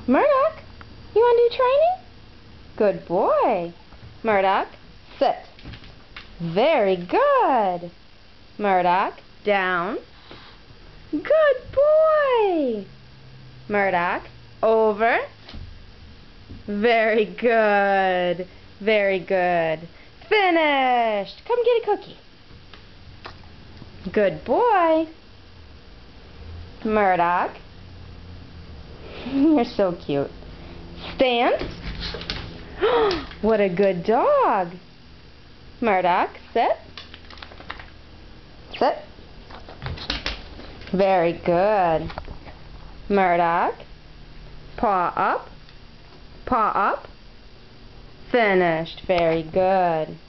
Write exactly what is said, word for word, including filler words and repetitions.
Murdoch, you want to do training? Good boy. Murdoch, sit. Very good. Murdoch, down. Good boy. Murdoch, over. Very good. Very good. Finished. Come get a cookie. Good boy. Murdoch. You're so cute. Stand. What a good dog. Murdoch, sit. Sit. Very good. Murdoch, paw up. Paw up. Finished. Very good.